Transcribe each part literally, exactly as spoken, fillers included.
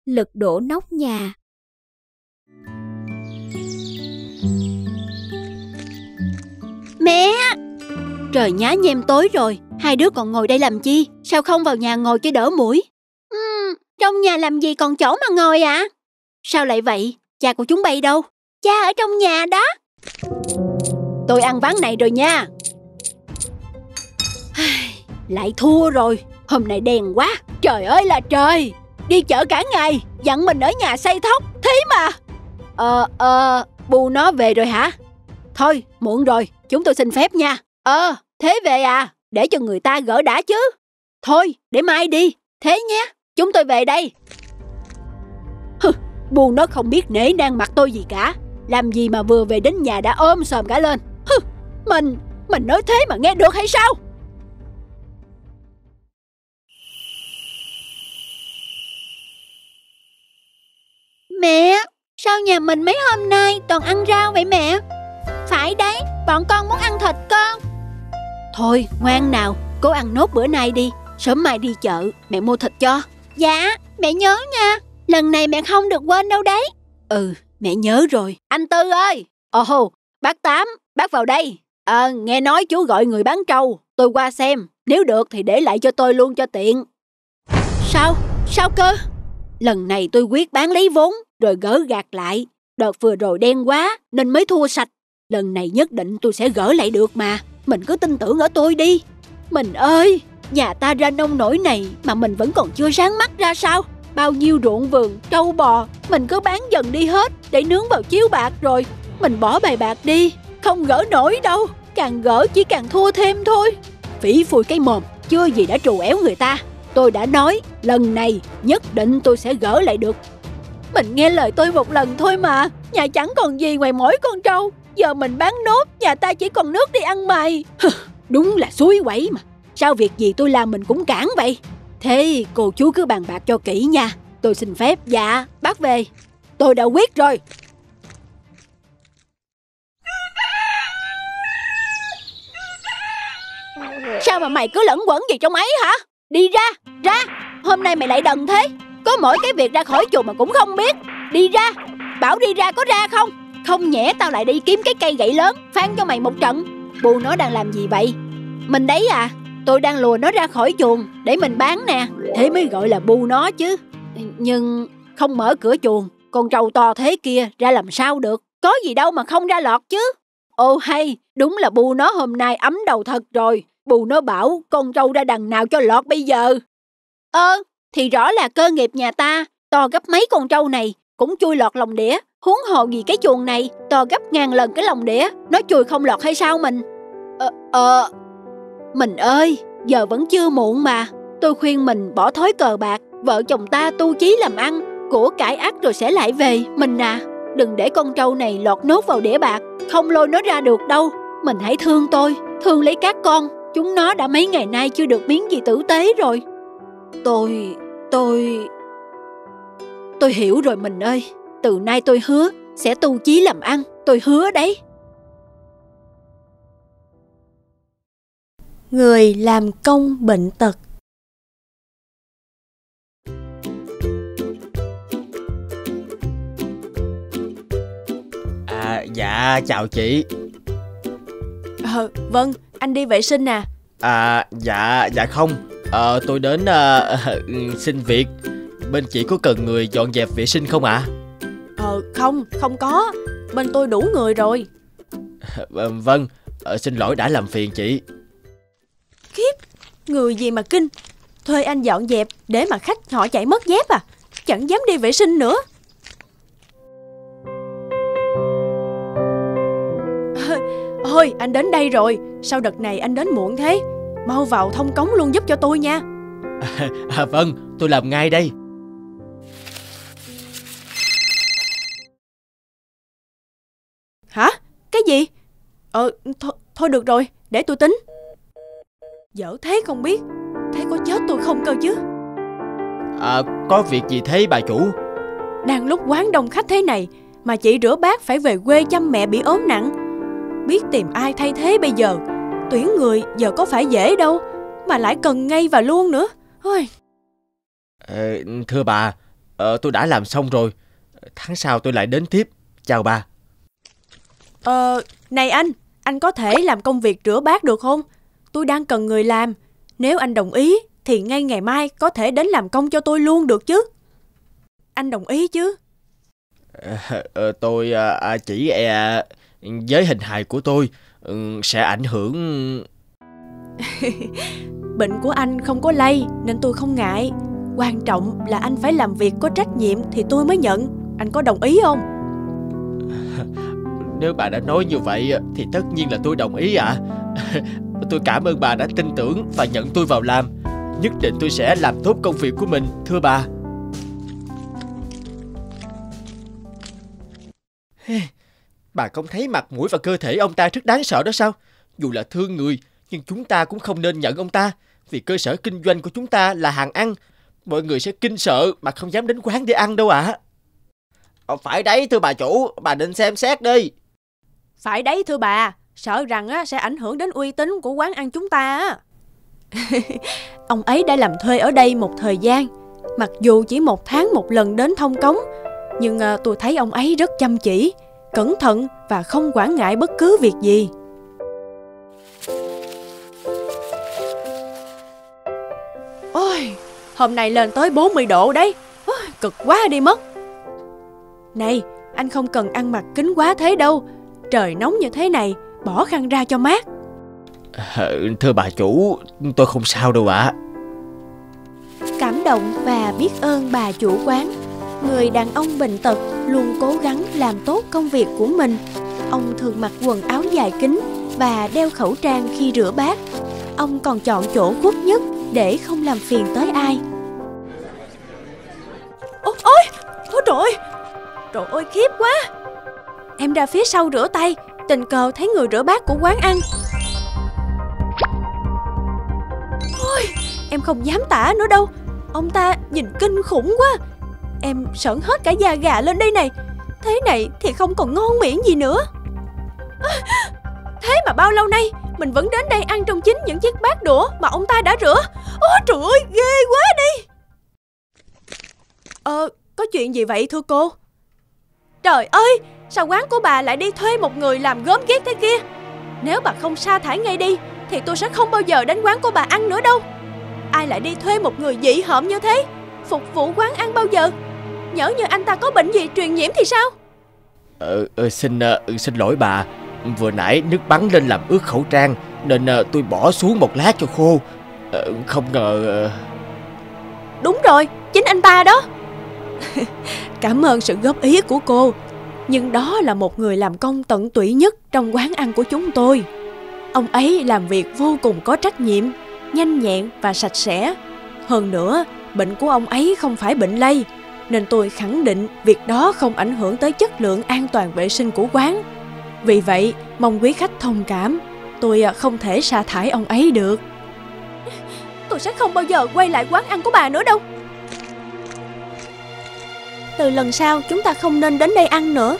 lật đổ nóc nhà. Mẹ! Trời nhá nhem tối rồi, hai đứa còn ngồi đây làm chi? Sao không vào nhà ngồi cho đỡ muỗi? Ừ, trong nhà làm gì còn chỗ mà ngồi ạ? À? Sao lại vậy? Cha của chúng bay đâu? Cha ở trong nhà đó. Tôi ăn ván này rồi nha. Lại thua rồi. Hôm nay đen quá. Trời ơi là trời. Đi chợ cả ngày, dặn mình ở nhà xây thóc. Thế mà Ờ, ờ, bu nó về rồi hả? Thôi, muộn rồi, chúng tôi xin phép nha. Ờ, thế về à? Để cho người ta gỡ đã chứ. Thôi, để mai đi. Thế nhé, chúng tôi về đây. Hừ, bu nó không biết nể nang mặt tôi gì cả. Làm gì mà vừa về đến nhà đã ôm sòm cả lên. Hừ, mình, mình nói thế mà nghe được hay sao? Mẹ, sao nhà mình mấy hôm nay toàn ăn rau vậy mẹ? Phải đấy, bọn con muốn ăn thịt con. Thôi, ngoan nào, cố ăn nốt bữa nay đi. Sớm mai đi chợ, mẹ mua thịt cho. Dạ, mẹ nhớ nha. Lần này mẹ không được quên đâu đấy. Ừ, mẹ nhớ rồi. Anh Tư ơi! Ồ, bác Tám, bác vào đây. À, nghe nói chú gọi người bán trâu. Tôi qua xem, nếu được thì để lại cho tôi luôn cho tiện. Sao? Sao cơ? Lần này tôi quyết bán lấy vốn rồi gỡ gạc lại. Đợt vừa rồi đen quá nên mới thua sạch. Lần này nhất định tôi sẽ gỡ lại được mà. Mình cứ tin tưởng ở tôi đi. Mình ơi, nhà ta ra nông nổi này mà mình vẫn còn chưa sáng mắt ra sao? Bao nhiêu ruộng vườn, trâu bò mình cứ bán dần đi hết để nướng vào chiếu bạc rồi. Mình bỏ bài bạc đi, không gỡ nổi đâu. Càng gỡ chỉ càng thua thêm thôi. Phỉ phùi cái mồm, chưa gì đã trù éo người ta. Tôi đã nói, lần này nhất định tôi sẽ gỡ lại được. Mình nghe lời tôi một lần thôi mà. Nhà chẳng còn gì ngoài mỗi con trâu. Giờ mình bán nốt, nhà ta chỉ còn nước đi ăn mày. Đúng là suối quẩy mà. Sao việc gì tôi làm mình cũng cản vậy? Thế cô chú cứ bàn bạc cho kỹ nha. Tôi xin phép. Dạ, bác về. Tôi đã quyết rồi. Sao mà mày cứ lẫn quẩn gì trong ấy hả? Đi ra, ra. Hôm nay mày lại đần thế. Có mỗi cái việc ra khỏi chuồng mà cũng không biết. Đi ra, bảo đi ra có ra không? Không nhẽ tao lại đi kiếm cái cây gậy lớn phang cho mày một trận. Bu nó đang làm gì vậy? Mình đấy à? Tôi đang lùa nó ra khỏi chuồng để mình bán nè. Thế mới gọi là bu nó chứ. Nhưng không mở cửa chuồng, con trâu to thế kia ra làm sao được? Có gì đâu mà không ra lọt chứ. Ô hay, đúng là bu nó hôm nay ấm đầu thật rồi. Bu nó bảo con trâu ra đằng nào cho lọt bây giờ. Ơ, thì rõ là cơ nghiệp nhà ta. To gấp mấy con trâu này cũng chui lọt lòng đĩa. Huống hồ gì cái chuồng này to gấp ngàn lần cái lòng đĩa. Nó chui không lọt hay sao mình? Ờ, ờ... Mình ơi, giờ vẫn chưa muộn mà. Tôi khuyên mình bỏ thói cờ bạc. Vợ chồng ta tu chí làm ăn, của cải ắt rồi sẽ lại về. Mình à, đừng để con trâu này lọt nốt vào đĩa bạc. Không lôi nó ra được đâu. Mình hãy thương tôi, thương lấy các con. Chúng nó đã mấy ngày nay chưa được miếng gì tử tế rồi. Tôi... tôi... Tôi hiểu rồi mình ơi. Từ nay tôi hứa sẽ tu chí làm ăn. Tôi hứa đấy. Người làm công bệnh tật. À, dạ chào chị. Ờ, vâng, anh đi vệ sinh à? À, dạ, dạ không. Ờ, tôi đến uh, xin việc. Bên chị có cần người dọn dẹp vệ sinh không ạ? À? Ờ, không, không có. Bên tôi đủ người rồi. À, vâng, à, xin lỗi đã làm phiền chị. Khiếp, người gì mà kinh. Thuê anh dọn dẹp để mà khách họ chạy mất dép à? Chẳng dám đi vệ sinh nữa. À, thôi, anh đến đây rồi. Sao đợt này anh đến muộn thế? Mau vào thông cống luôn giúp cho tôi nha. À, à, vâng, tôi làm ngay đây. Hả? Cái gì? Ờ, th- thôi được rồi, để tôi tính. Dở thế không biết. Thế có chết tôi không cơ chứ? À, có việc gì thế bà chủ? Đang lúc quán đông khách thế này mà chị rửa bát phải về quê chăm mẹ bị ốm nặng. Biết tìm ai thay thế bây giờ. Tuyển người giờ có phải dễ đâu, mà lại cần ngay và luôn nữa. Ôi. À, thưa bà, Ờ, tôi đã làm xong rồi. Tháng sau tôi lại đến tiếp. Chào bà. Ờ, này anh, anh có thể làm công việc rửa bát được không? Tôi đang cần người làm. Nếu anh đồng ý thì ngay ngày mai có thể đến làm công cho tôi luôn được chứ? Anh đồng ý chứ? Ờ, ờ, tôi à, chỉ e với hình hài của tôi ừ, sẽ ảnh hưởng. Bệnh của anh không có lây nên tôi không ngại. Quan trọng là anh phải làm việc có trách nhiệm thì tôi mới nhận. Anh có đồng ý không? Nếu bà đã nói như vậy thì tất nhiên là tôi đồng ý ạ. À. Tôi cảm ơn bà đã tin tưởng và nhận tôi vào làm. Nhất định tôi sẽ làm tốt công việc của mình, thưa bà. Bà không thấy mặt mũi và cơ thể ông ta rất đáng sợ đó sao? Dù là thương người, nhưng chúng ta cũng không nên nhận ông ta. Vì cơ sở kinh doanh của chúng ta là hàng ăn. Mọi người sẽ kinh sợ mà không dám đến quán để ăn đâu ạ. À. Phải đấy thưa bà chủ, bà nên xem xét đi. Phải đấy thưa bà, sợ rằng á, sẽ ảnh hưởng đến uy tín của quán ăn chúng ta á. Ông ấy đã làm thuê ở đây một thời gian. Mặc dù chỉ một tháng một lần đến thông cống, nhưng à, tôi thấy ông ấy rất chăm chỉ, cẩn thận và không quản ngại bất cứ việc gì. Ôi, hôm nay lên tới bốn mươi độ đấy. Ôi, cực quá đi mất. Này, anh không cần ăn mặc kín quá thế đâu. Trời nóng như thế này, bỏ khăn ra cho mát. À, thưa bà chủ, tôi không sao đâu ạ. À. Cảm động và biết ơn bà chủ quán. Người đàn ông bệnh tật luôn cố gắng làm tốt công việc của mình. Ông thường mặc quần áo dài kín và đeo khẩu trang khi rửa bát. Ông còn chọn chỗ khuất nhất để không làm phiền tới ai. Ôi, ôi, ôi trời ơi, trời ơi khiếp quá. Em ra phía sau rửa tay, tình cờ thấy người rửa bát của quán ăn. Ôi, em không dám tả nữa đâu. Ông ta nhìn kinh khủng quá. Em sởn hết cả da gà lên đây này. Thế này thì không còn ngon miệng gì nữa. À, thế mà bao lâu nay mình vẫn đến đây ăn trong chính những chiếc bát đũa mà ông ta đã rửa. Ôi trời ơi, ghê quá đi. Ờ, có chuyện gì vậy thưa cô? Trời ơi, sao quán của bà lại đi thuê một người làm gớm ghiếc thế kia? Nếu bà không sa thải ngay đi thì tôi sẽ không bao giờ đến quán của bà ăn nữa đâu. Ai lại đi thuê một người dị hợm như thế phục vụ quán ăn bao giờ? Nhỡ như anh ta có bệnh gì truyền nhiễm thì sao? Ờ, ờ xin uh, xin lỗi bà. Vừa nãy nước bắn lên làm ướt khẩu trang nên uh, tôi bỏ xuống một lát cho khô. uh, Không ngờ uh... Đúng rồi, chính anh ta đó. Cảm ơn sự góp ý của cô. Nhưng đó là một người làm công tận tụy nhất trong quán ăn của chúng tôi. Ông ấy làm việc vô cùng có trách nhiệm, nhanh nhẹn và sạch sẽ. Hơn nữa, bệnh của ông ấy không phải bệnh lây, nên tôi khẳng định việc đó không ảnh hưởng tới chất lượng an toàn vệ sinh của quán. Vì vậy, mong quý khách thông cảm, tôi không thể sa thải ông ấy được. Tôi sẽ không bao giờ quay lại quán ăn của bà nữa đâu. Từ lần sau chúng ta không nên đến đây ăn nữa.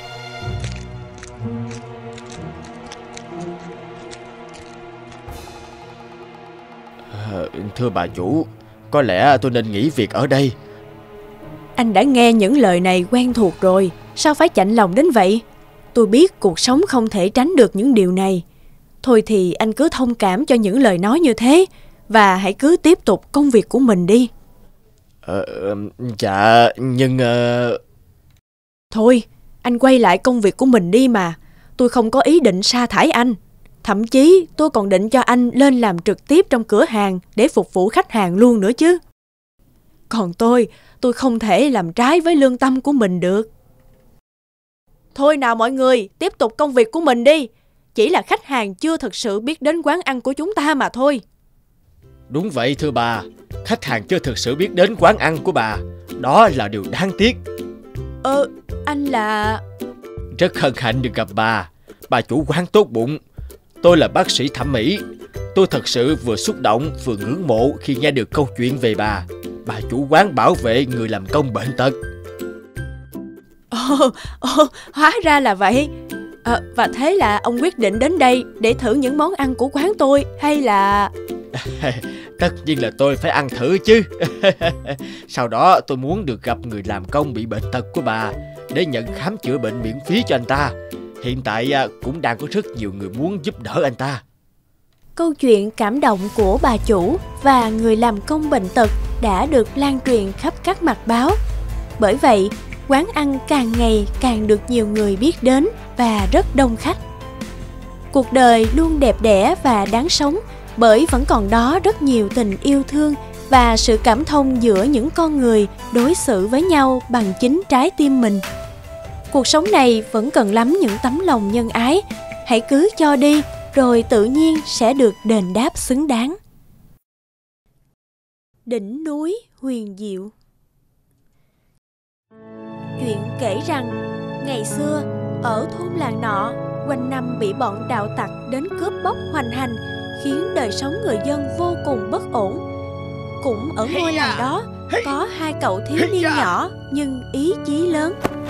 ờ, Thưa bà chủ, có lẽ tôi nên nghỉ việc ở đây. Anh đã nghe những lời này quen thuộc rồi, sao phải chạnh lòng đến vậy? Tôi biết cuộc sống không thể tránh được những điều này. Thôi thì anh cứ thông cảm cho những lời nói như thế, và hãy cứ tiếp tục công việc của mình đi. Ờ, dạ, nhưng... Uh... Thôi, anh quay lại công việc của mình đi mà. Tôi không có ý định sa thải anh. Thậm chí tôi còn định cho anh lên làm trực tiếp trong cửa hàng để phục vụ khách hàng luôn nữa chứ. Còn tôi, tôi không thể làm trái với lương tâm của mình được. Thôi nào mọi người, tiếp tục công việc của mình đi. Chỉ là khách hàng chưa thực sự biết đến quán ăn của chúng ta mà thôi. Đúng vậy thưa bà, khách hàng chưa thực sự biết đến quán ăn của bà. Đó là điều đáng tiếc. Ờ, anh là... Rất hân hạnh được gặp bà. Bà chủ quán tốt bụng. Tôi là bác sĩ thẩm mỹ. Tôi thật sự vừa xúc động vừa ngưỡng mộ khi nghe được câu chuyện về bà. Bà chủ quán bảo vệ người làm công bệnh tật. Ồ, ồ, hóa ra là vậy. À, và thế là ông quyết định đến đây để thử những món ăn của quán tôi hay là... Tất nhiên là tôi phải ăn thử chứ. Sau đó tôi muốn được gặp người làm công bị bệnh tật của bà để nhận khám chữa bệnh miễn phí cho anh ta. Hiện tại cũng đang có rất nhiều người muốn giúp đỡ anh ta. Câu chuyện cảm động của bà chủ và người làm công bệnh tật đã được lan truyền khắp các mặt báo. Bởi vậy, quán ăn càng ngày càng được nhiều người biết đến và rất đông khách. Cuộc đời luôn đẹp đẽ và đáng sống bởi vẫn còn đó rất nhiều tình yêu thương và sự cảm thông giữa những con người đối xử với nhau bằng chính trái tim mình. Cuộc sống này vẫn cần lắm những tấm lòng nhân ái. Hãy cứ cho đi, rồi tự nhiên sẽ được đền đáp xứng đáng. Đỉnh núi huyền diệu. Chuyện kể rằng, ngày xưa, ở thôn làng nọ, quanh năm bị bọn đạo tặc đến cướp bóc hoành hành, khiến đời sống người dân vô cùng bất ổn. Cũng ở ngôi làng đó, có hai cậu thiếu niên nhỏ nhưng ý chí lớn.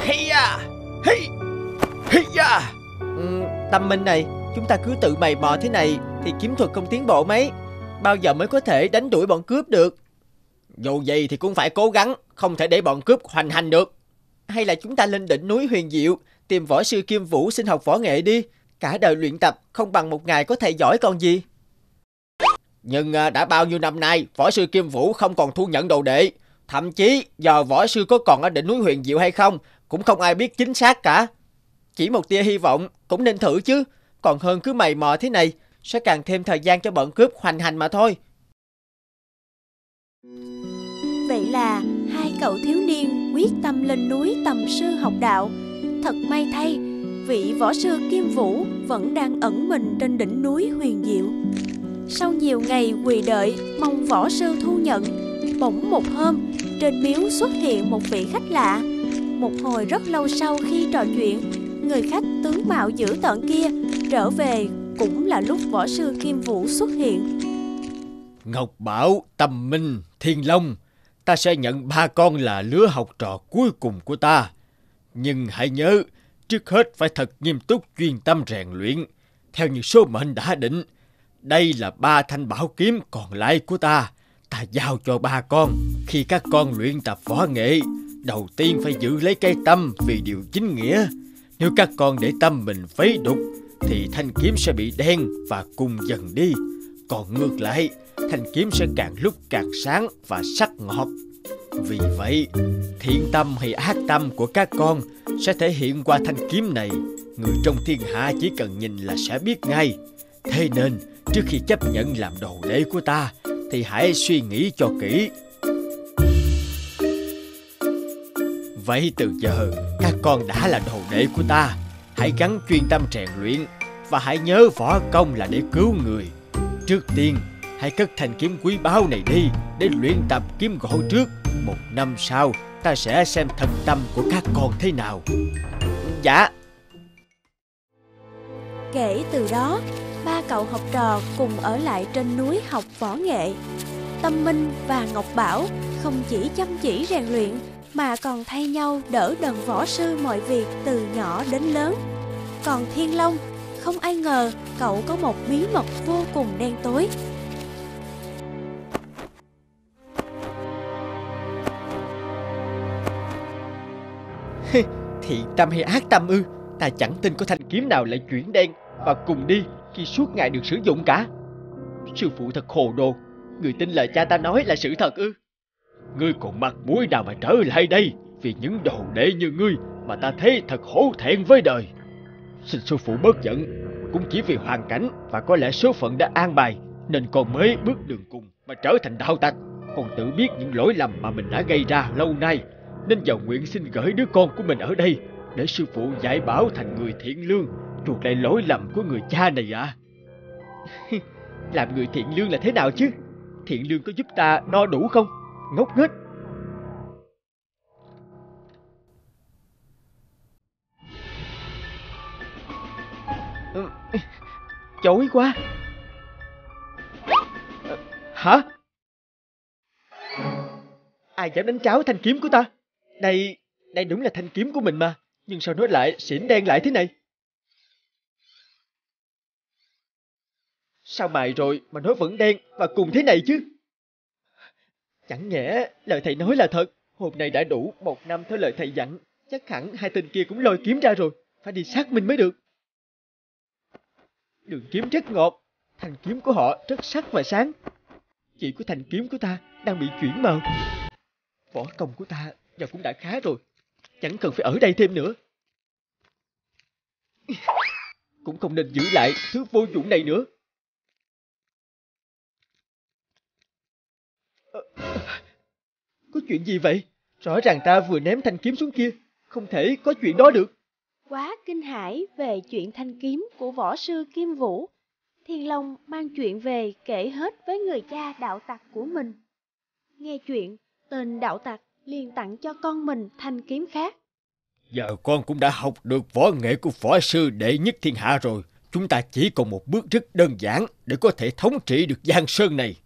Ừ, Tâm Minh này, chúng ta cứ tự mày mò thế này thì kiếm thuật không tiến bộ mấy. Bao giờ mới có thể đánh đuổi bọn cướp được? Dù gì thì cũng phải cố gắng, không thể để bọn cướp hoành hành được. Hay là chúng ta lên đỉnh núi huyền diệu, tìm võ sư Kim Vũ xin học võ nghệ đi. Cả đời luyện tập không bằng một ngày có thầy giỏi còn gì. Nhưng đã bao nhiêu năm nay, võ sư Kim Vũ không còn thu nhận đồ đệ. Thậm chí giờ võ sư có còn ở đỉnh núi huyền diệu hay không cũng không ai biết chính xác cả. Chỉ một tia hy vọng cũng nên thử chứ. Còn hơn cứ mày mò thế này, sẽ càng thêm thời gian cho bọn cướp hoành hành mà thôi. Vậy là hai cậu thiếu niên quyết tâm lên núi tầm sư học đạo. Thật may thay, vị võ sư Kim Vũ vẫn đang ẩn mình trên đỉnh núi huyền diệu. Sau nhiều ngày quỳ đợi mong võ sư thu nhận, bỗng một hôm trên miếu xuất hiện một vị khách lạ. Một hồi rất lâu sau khi trò chuyện, người khách tướng mạo dữ tợn kia trở về cũng là lúc võ sư Kim Vũ xuất hiện. Ngọc Bảo, Tâm Minh, Thiên Long, ta sẽ nhận ba con là lứa học trò cuối cùng của ta. Nhưng hãy nhớ, trước hết phải thật nghiêm túc chuyên tâm rèn luyện, theo như số mệnh đã định. Đây là ba thanh bảo kiếm còn lại của ta. Ta giao cho ba con. Khi các con luyện tập võ nghệ, đầu tiên phải giữ lấy cái tâm vì điều chính nghĩa. Nếu các con để tâm mình phế đục, thì thanh kiếm sẽ bị đen và cùng dần đi. Còn ngược lại, thanh kiếm sẽ càng lúc càng sáng và sắc ngọt. Vì vậy, thiện tâm hay ác tâm của các con sẽ thể hiện qua thanh kiếm này. Người trong thiên hạ chỉ cần nhìn là sẽ biết ngay. Thế nên, trước khi chấp nhận làm đồ đệ của ta, thì hãy suy nghĩ cho kỹ. Vậy từ giờ, các con đã là đồ đệ của ta. Hãy gắng chuyên tâm rèn luyện và hãy nhớ võ công là để cứu người. Trước tiên, hãy cất thanh kiếm quý báu này đi để luyện tập kiếm gỗ trước. Một năm sau, ta sẽ xem thật tâm của các con thế nào. Dạ. Kể từ đó, ba cậu học trò cùng ở lại trên núi học võ nghệ. Tâm Minh và Ngọc Bảo không chỉ chăm chỉ rèn luyện mà còn thay nhau đỡ đần võ sư mọi việc từ nhỏ đến lớn. Còn Thiên Long, không ai ngờ cậu có một bí mật vô cùng đen tối. Thiện tâm hay ác tâm ư? Ta chẳng tin có thanh kiếm nào lại chuyển đen và cùng đi khi suốt ngày được sử dụng cả. Sư phụ thật hồ đồ. Người tin lời cha ta nói là sự thật ư? Ngươi còn mặt mũi nào mà trở lại đây? Vì những đồ đệ như ngươi mà ta thấy thật hổ thẹn với đời. Xin sư phụ bớt giận. Cũng chỉ vì hoàn cảnh và có lẽ số phận đã an bài, nên con mới bước đường cùng mà trở thành đạo tặc. Con tự biết những lỗi lầm mà mình đã gây ra lâu nay, nên vào nguyện xin gửi đứa con của mình ở đây để sư phụ dạy bảo thành người thiện lương, chuộc lại lỗi lầm của người cha này ạ. À? Làm người thiện lương là thế nào chứ? Thiện lương có giúp ta no đủ không? Ngốc nghếch. Ừ, chói quá. Hả? Ai dám đánh tráo thanh kiếm của ta? Đây, đây đúng là thanh kiếm của mình mà. Nhưng sao nó lại xỉn đen lại thế này? Sao mài rồi mà nó vẫn đen và cùng thế này chứ? Chẳng nhẽ lời thầy nói là thật? Hôm nay đã đủ một năm theo lời thầy dặn. Chắc hẳn hai tên kia cũng lôi kiếm ra rồi. Phải đi xác minh mới được. Đường kiếm rất ngọt. Thanh kiếm của họ rất sắc và sáng. Chỉ có thanh kiếm của ta đang bị chuyển màu. Võ công của ta giờ cũng đã khá rồi. Chẳng cần phải ở đây thêm nữa. Cũng không nên giữ lại thứ vô dụng này nữa. Có chuyện gì vậy? Rõ ràng ta vừa ném thanh kiếm xuống kia. Không thể có chuyện đó được. Quá kinh hãi về chuyện thanh kiếm của võ sư Kim Vũ, Thiên Long mang chuyện về kể hết với người cha đạo tặc của mình. Nghe chuyện, tên đạo tặc liền tặng cho con mình thanh kiếm khác. Giờ con cũng đã học được võ nghệ của võ sư đệ nhất thiên hạ rồi. Chúng ta chỉ còn một bước rất đơn giản để có thể thống trị được Giang Sơn này.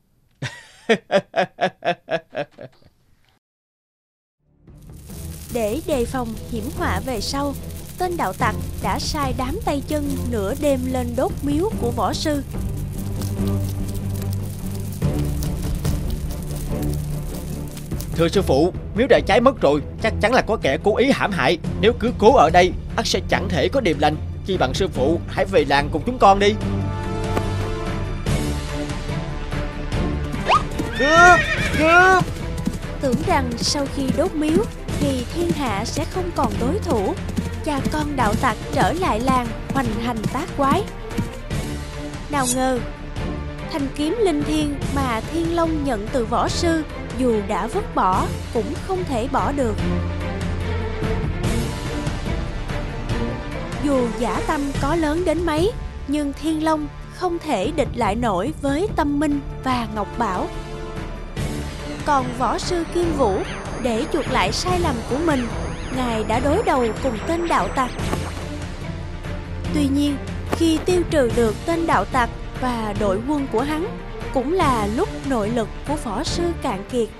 Để đề phòng hiểm họa về sau, tên đạo tặc đã sai đám tay chân nửa đêm lên đốt miếu của võ sư. Thưa sư phụ, miếu đã cháy mất rồi. Chắc chắn là có kẻ cố ý hãm hại. Nếu cứ cố ở đây, ắt sẽ chẳng thể có điềm lành. Chi bằng sư phụ hãy về làng cùng chúng con đi. Cướp! Cướp! Tưởng rằng sau khi đốt miếu thì thiên hạ sẽ không còn đối thủ, cha con đạo tặc trở lại làng hoành hành tác quái. Nào ngờ, thanh kiếm linh thiêng mà Thiên Long nhận từ võ sư dù đã vứt bỏ cũng không thể bỏ được. Dù dã tâm có lớn đến mấy, nhưng Thiên Long không thể địch lại nổi với Tâm Minh và Ngọc Bảo. Còn võ sư Kim Vũ, để chuộc lại sai lầm của mình, ngài đã đối đầu cùng tên đạo tặc. Tuy nhiên, khi tiêu trừ được tên đạo tặc và đội quân của hắn, cũng là lúc nội lực của võ sư cạn kiệt.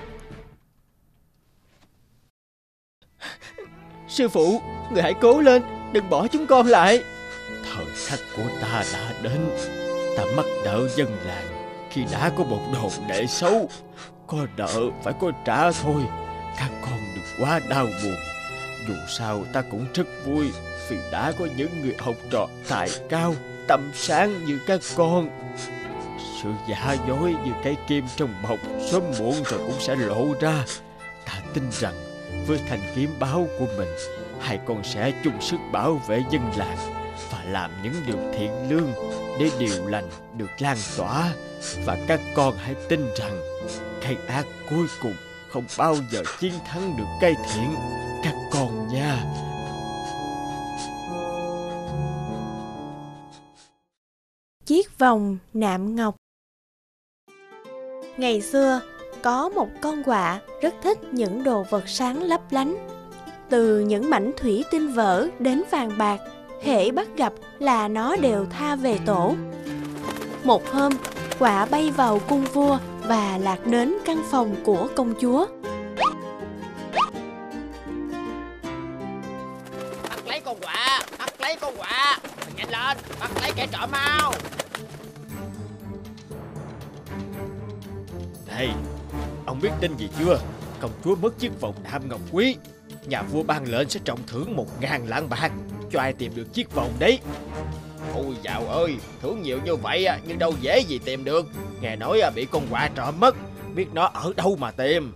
Sư phụ, người hãy cố lên, đừng bỏ chúng con lại. Thời khắc của ta đã đến. Ta mắc nợ dân làng khi đã có một đồ đệ xấu. Có nợ phải có trả thôi. Các con đừng quá đau buồn. Dù sao ta cũng rất vui vì đã có những người học trò tài cao, tâm sáng như các con. Sự giả dối như cái kim trong bọc sớm muộn rồi cũng sẽ lộ ra. Ta tin rằng với thanh kiếm báo của mình, hai con sẽ chung sức bảo vệ dân làng và làm những điều thiện lương để điều lành được lan tỏa. Và các con hãy tin rằng cái ác cuối cùng không bao giờ chiến thắng được cái thiện, các con nha. Chiếc vòng nạm ngọc. Ngày xưa, có một con quạ rất thích những đồ vật sáng lấp lánh. Từ những mảnh thủy tinh vỡ đến vàng bạc, hễ bắt gặp là nó đều tha về tổ. Một hôm, quạ bay vào cung vua và lạc đến căn phòng của công chúa. Bắt lấy con quạ, bắt lấy con quạ, nhanh lên, bắt lấy kẻ trộm mau. Này, ông biết tin gì chưa? Công chúa mất chiếc vòng nạm ngọc quý. Nhà vua ban lệnh sẽ trọng thưởng một ngàn lạng bạc cho ai tìm được chiếc vòng đấy. Ôi dạo ơi, thưởng nhiều như vậy nhưng đâu dễ gì tìm được. Nghe nói bị con quạ trộm mất, biết nó ở đâu mà tìm.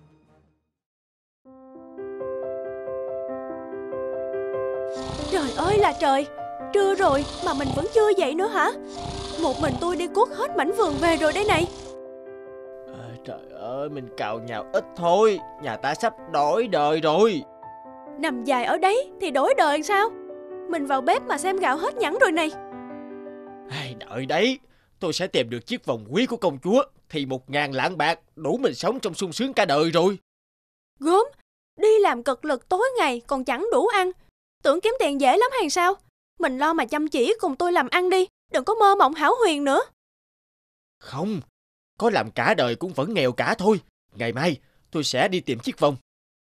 Trời ơi là trời, trưa rồi mà mình vẫn chưa dậy nữa hả? Một mình tôi đi cuốc hết mảnh vườn về rồi đây này. À, trời ơi, mình cào nhào ít thôi, nhà ta sắp đổi đời rồi. Nằm dài ở đấy thì đổi đời sao? Mình vào bếp mà xem gạo hết nhẵn rồi này. Ai, đợi đấy, tôi sẽ tìm được chiếc vòng quý của công chúa thì một ngàn lạng bạc đủ mình sống trong sung sướng cả đời rồi. Gớm, đi làm cực lực tối ngày còn chẳng đủ ăn. Tưởng kiếm tiền dễ lắm hay sao? Mình lo mà chăm chỉ cùng tôi làm ăn đi, đừng có mơ mộng hão huyền nữa. Không, có làm cả đời cũng vẫn nghèo cả thôi. Ngày mai tôi sẽ đi tìm chiếc vòng.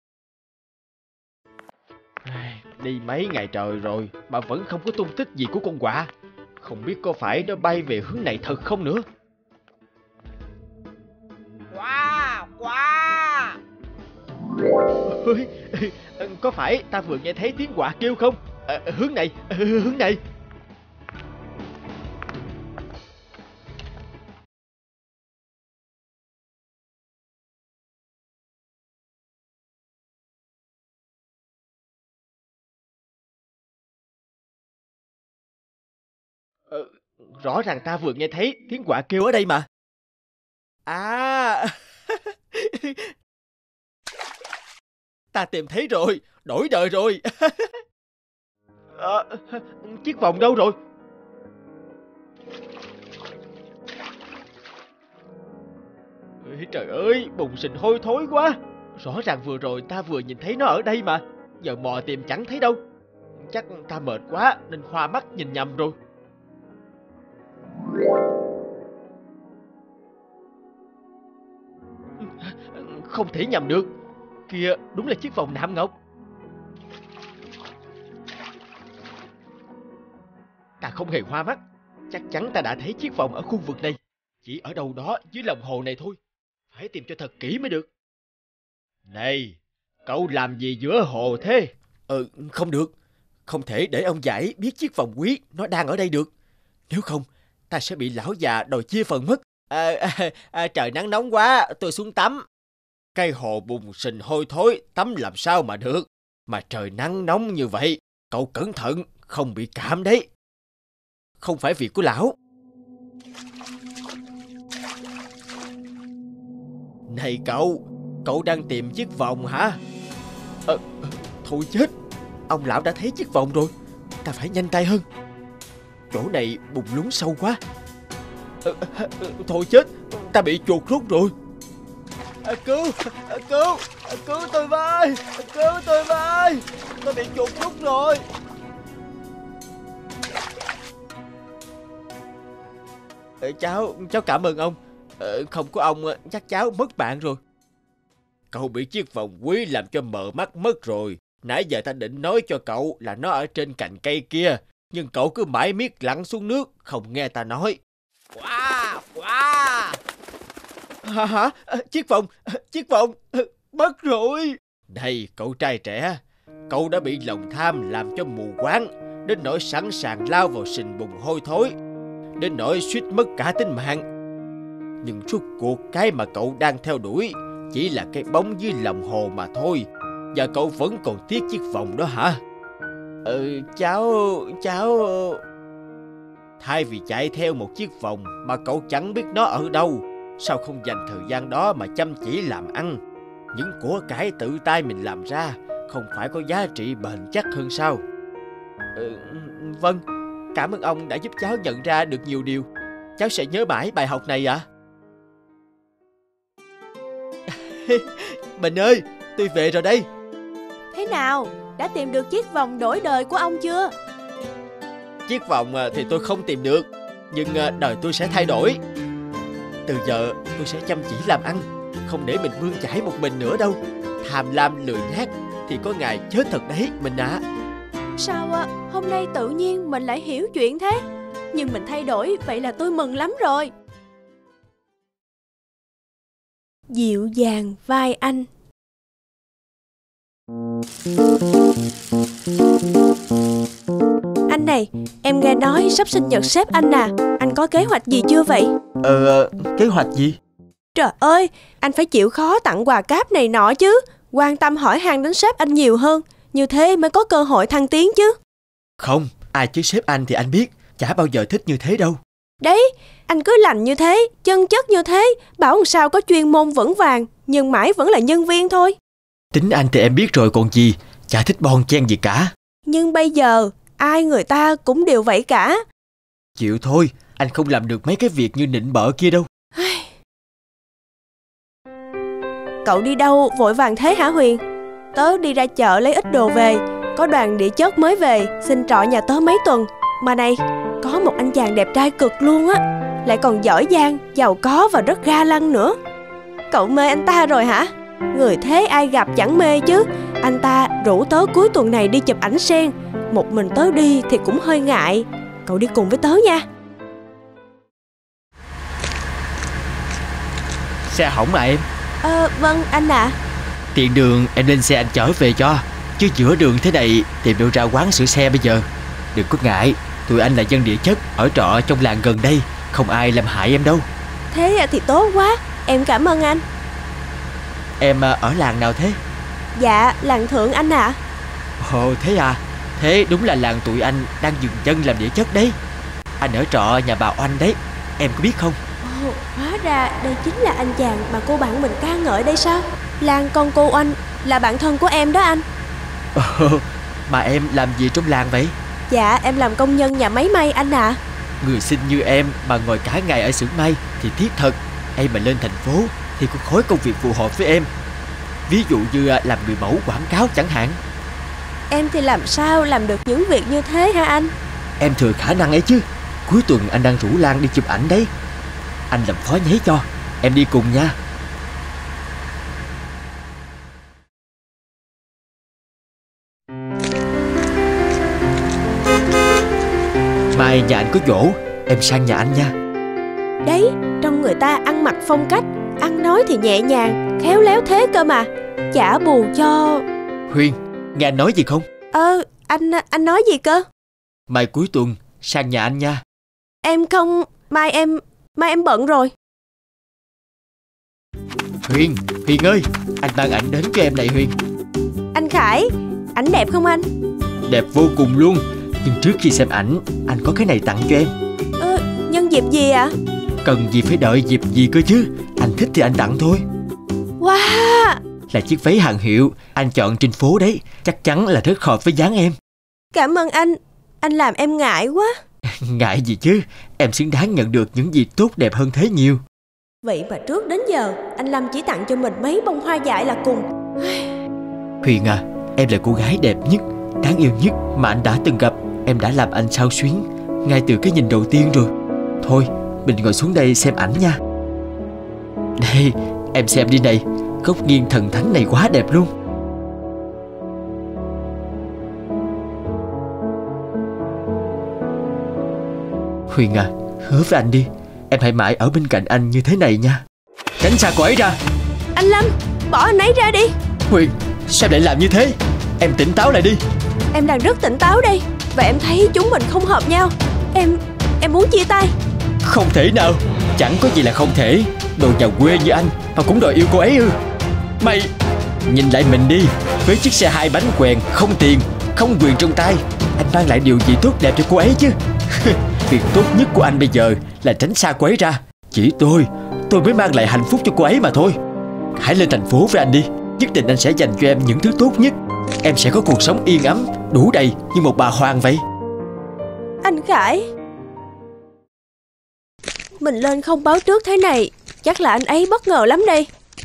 Đi mấy ngày trời rồi mà vẫn không có tung tích gì của con quạ. Không biết có phải nó bay về hướng này thật không nữa. Quạ, quạ, Ôi, có phải ta vừa nghe thấy tiếng quạ kêu không? À, hướng này, hướng này. Ờ, rõ ràng ta vừa nghe thấy tiếng quạ kêu ở đây mà. À, ta tìm thấy rồi, đổi đời rồi. À, chiếc vòng đâu rồi? Ê, trời ơi, bùn sình hôi thối quá. Rõ ràng vừa rồi ta vừa nhìn thấy nó ở đây mà. Giờ mò tìm chẳng thấy đâu. Chắc ta mệt quá nên hoa mắt nhìn nhầm rồi. Không thể nhầm được. Kìa, đúng là chiếc vòng nạm ngọc. Ta không hề hoa mắt. Chắc chắn ta đã thấy chiếc vòng ở khu vực này. Chỉ ở đâu đó dưới lòng hồ này thôi. Phải tìm cho thật kỹ mới được. Này, cậu làm gì giữa hồ thế? Ờ, không được. Không thể để ông Giải biết chiếc vòng quý nó đang ở đây được. Nếu không, ta sẽ bị lão già đòi chia phần mất. À, à, à, trời nắng nóng quá, tôi xuống tắm. Cái hồ bùn sình hôi thối, tắm làm sao mà được. Mà trời nắng nóng như vậy, cậu cẩn thận, không bị cảm đấy. Không phải việc của lão. Này cậu, cậu đang tìm chiếc vòng hả? Ờ, thôi chết, ông lão đã thấy chiếc vòng rồi. Ta phải nhanh tay hơn. Chỗ này bùn lún sâu quá. Ờ, thôi chết, ta bị chuột rút rồi. À, cứu, à, cứu, à, cứu tôi với, à, cứu tôi với. Tôi bị chuột rút rồi. Ờ, cháu, cháu cảm ơn ông. Ờ, không có ông chắc cháu mất bạn rồi. Cậu bị chiếc vòng quý làm cho mờ mắt mất rồi. Nãy giờ ta định nói cho cậu là nó ở trên cành cây kia, nhưng cậu cứ mãi miết lặn xuống nước, không nghe ta nói. Wow, wow. Hả, hả? Chiếc vòng, chiếc vòng, mất rồi. Này cậu trai trẻ, cậu đã bị lòng tham làm cho mù quáng, đến nỗi sẵn sàng lao vào sình bùn hôi thối, đến nỗi suýt mất cả tính mạng. Nhưng suốt cuộc cái mà cậu đang theo đuổi chỉ là cái bóng dưới lòng hồ mà thôi. Và cậu vẫn còn tiếc chiếc vòng đó hả? Ừ, cháu, cháu... Thay vì chạy theo một chiếc vòng mà cậu chẳng biết nó ở đâu, sao không dành thời gian đó mà chăm chỉ làm ăn? Những của cải tự tay mình làm ra không phải có giá trị bền chắc hơn sao? Ừ, vâng, cảm ơn ông đã giúp cháu nhận ra được nhiều điều. Cháu sẽ nhớ mãi bài học này ạ. À? Bình ơi, tôi về rồi đây. Thế nào, đã tìm được chiếc vòng đổi đời của ông chưa? Chiếc vòng thì tôi không tìm được, nhưng đời tôi sẽ thay đổi. Từ giờ tôi sẽ chăm chỉ làm ăn, không để mình bươn chải một mình nữa đâu. Tham lam lười nhác thì có ngày chết thật đấy mình ạ. À. Sao à, hôm nay tự nhiên mình lại hiểu chuyện thế? Nhưng mình thay đổi, vậy là tôi mừng lắm rồi. Dịu dàng vai anh. Anh này, em nghe nói sắp sinh nhật sếp anh à. Anh có kế hoạch gì chưa vậy? Ờ, kế hoạch gì? Trời ơi, anh phải chịu khó tặng quà cáp này nọ chứ. Quan tâm hỏi han đến sếp anh nhiều hơn. Như thế mới có cơ hội thăng tiến chứ. Không, ai chứ sếp anh thì anh biết, chả bao giờ thích như thế đâu. Đấy, anh cứ lành như thế, chân chất như thế, bảo làm sao có chuyên môn vững vàng, nhưng mãi vẫn là nhân viên thôi. Tính anh thì em biết rồi còn gì, chả thích bon chen gì cả. Nhưng bây giờ, ai người ta cũng đều vậy cả. Chịu thôi, anh không làm được mấy cái việc như nịnh bợ kia đâu. Cậu đi đâu vội vàng thế hả Huyền? Tớ đi ra chợ lấy ít đồ về. Có đoàn địa chất mới về, xin trọ nhà tớ mấy tuần. Mà này, có một anh chàng đẹp trai cực luôn á. Lại còn giỏi giang, giàu có và rất ga lăng nữa. Cậu mê anh ta rồi hả? Người thế ai gặp chẳng mê chứ. Anh ta rủ tớ cuối tuần này đi chụp ảnh sen. Một mình tớ đi thì cũng hơi ngại. Cậu đi cùng với tớ nha. Xe hỏng mà em. Ờ, vâng anh ạ. À. Tiện đường em lên xe anh chở về cho. Chứ giữa đường thế này tìm đâu ra quán sửa xe bây giờ. Đừng có ngại, tụi anh là dân địa chất, ở trọ trong làng gần đây, không ai làm hại em đâu. Thế thì tốt quá, em cảm ơn anh. Em ở làng nào thế? Dạ, làng Thượng anh ạ. à. Ồ thế à. Thế đúng là làng tụi anh đang dừng chân làm địa chất đấy. Anh ở trọ nhà bà Oanh đấy, em có biết không? Ồ, hóa ra đây chính là anh chàng mà cô bạn mình ca ngợi đây sao? Lan con cô Oanh là bạn thân của em đó anh. Ồ, mà em làm gì trong làng vậy? Dạ, em làm công nhân nhà máy may anh ạ. à. Người xinh như em mà ngồi cả ngày ở xưởng may thì tiếc thật. Em mà lên thành phố thì có khối công việc phù hợp với em. Ví dụ như làm người mẫu quảng cáo chẳng hạn. Em thì làm sao làm được những việc như thế hả anh? Em thừa khả năng ấy chứ. Cuối tuần anh đang rủ Lan đi chụp ảnh đấy. Anh làm phó nháy cho. Em đi cùng nha. Mai nhà anh có giỗ, em sang nhà anh nha. Đấy, trong người ta ăn mặc phong cách, ăn nói thì nhẹ nhàng, khéo léo thế cơ mà. Chả bù cho... Huyền, nghe anh nói gì không? Ờ, anh anh nói gì cơ? Mai cuối tuần sang nhà anh nha. Em không, mai em, mai em bận rồi. Huyền, Huyền ơi, anh mang ảnh đến cho em này Huyền. Anh Khải, ảnh đẹp không anh? Đẹp vô cùng luôn. Nhưng trước khi xem ảnh, anh có cái này tặng cho em. Ờ, nhân dịp gì ạ? À? Cần gì phải đợi dịp gì cơ chứ. Anh thích thì anh tặng thôi. Wow, là chiếc váy hàng hiệu anh chọn trên phố đấy. Chắc chắn là rất hợp với dáng em. Cảm ơn anh. Anh làm em ngại quá. Ngại gì chứ. Em xứng đáng nhận được những gì tốt đẹp hơn thế nhiều. Vậy mà trước đến giờ anh Lâm chỉ tặng cho mình mấy bông hoa dại là cùng. Huyền à, em là cô gái đẹp nhất, đáng yêu nhất mà anh đã từng gặp. Em đã làm anh xao xuyến ngay từ cái nhìn đầu tiên rồi. Thôi, mình ngồi xuống đây xem ảnh nha. Đây, em xem đi này. Góc nghiêng thần thánh này quá đẹp luôn. Huyền à, hứa với anh đi, em hãy mãi ở bên cạnh anh như thế này nha. Tránh xa cô ấy ra. Anh Lâm, bỏ anh ấy ra đi. Huyền, sao lại làm như thế? Em tỉnh táo lại đi. Em đang rất tỉnh táo đây. Và em thấy chúng mình không hợp nhau. Em, em muốn chia tay. Không thể nào. Chẳng có gì là không thể. Đồ nhà quê như anh mà cũng đòi yêu cô ấy ư? Mày, nhìn lại mình đi. Với chiếc xe hai bánh quèn, không tiền, không quyền trong tay, anh mang lại điều gì tốt đẹp cho cô ấy chứ? Việc tốt nhất của anh bây giờ là tránh xa cô ấy ra. Chỉ tôi, tôi mới mang lại hạnh phúc cho cô ấy mà thôi. Hãy lên thành phố với anh đi. Nhất định anh sẽ dành cho em những thứ tốt nhất. Em sẽ có cuộc sống yên ấm, đủ đầy như một bà hoàng vậy. Anh Khải, mình lên không báo trước thế này, chắc là anh ấy bất ngờ lắm đây.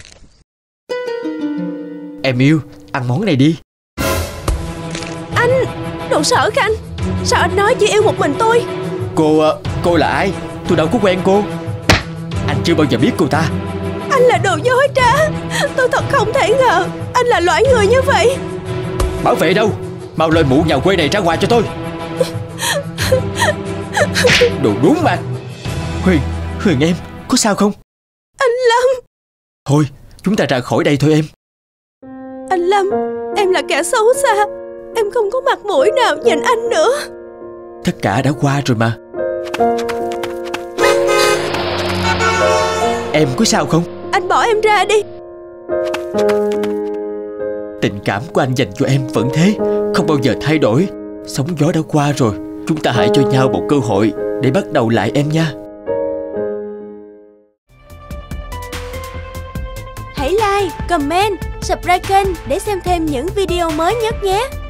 Em yêu, ăn món này đi. Anh, đồ sở khanh. Sao anh nói chỉ yêu một mình tôi? Cô, cô là ai? Tôi đâu có quen cô. Anh chưa bao giờ biết cô ta. Anh là đồ dối trá. Tôi thật không thể ngờ anh là loại người như vậy. Bảo vệ đâu? Mau lôi mụ nhà quê này ra ngoài cho tôi. Đồ đúng mà. Huyền, Huyền em, có sao không? Anh Lâm. Thôi, chúng ta ra khỏi đây thôi em. Anh Lâm, em là kẻ xấu xa. Em không có mặt mũi nào nhìn anh nữa. Tất cả đã qua rồi mà. Em có sao không? Anh bỏ em ra đi. Tình cảm của anh dành cho em vẫn thế, không bao giờ thay đổi. Sóng gió đã qua rồi. Chúng ta hãy cho nhau một cơ hội để bắt đầu lại em nha. Hãy like, comment, subscribe kênh để xem thêm những video mới nhất nhé.